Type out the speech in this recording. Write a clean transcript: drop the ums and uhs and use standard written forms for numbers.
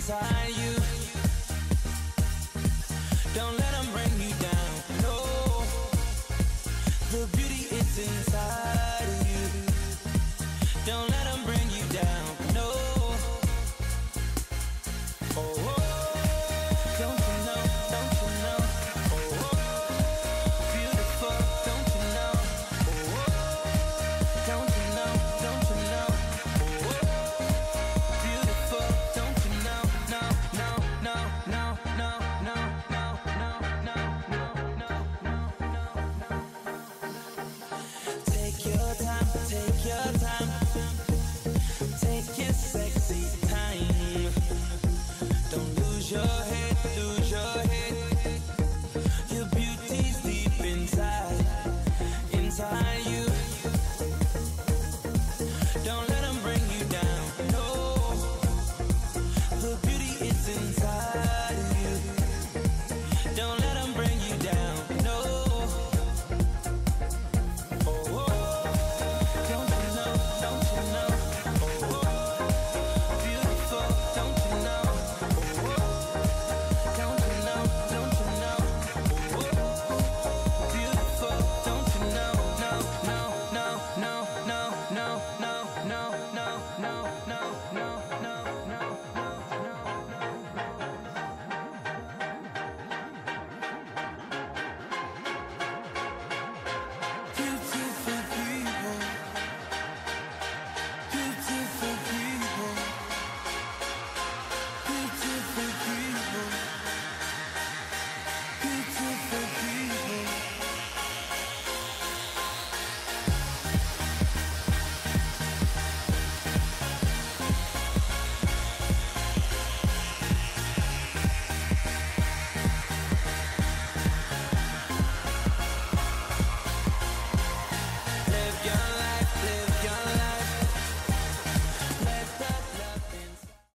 inside you. Don't let them bring you down. No, the beauty is inside of you. Don't let them bring you down. No. Oh, oh. Don't you know? Don't you know? Oh, oh. Beautiful. Don't you know? Oh, oh. Don't you know? Don't you know? Oh, oh. Beautiful. Don't you know? No, no, no, no, no, no, no, no, no, no, no, no, no. Take your time. Take your time. Take your sexy time. Don't lose your head.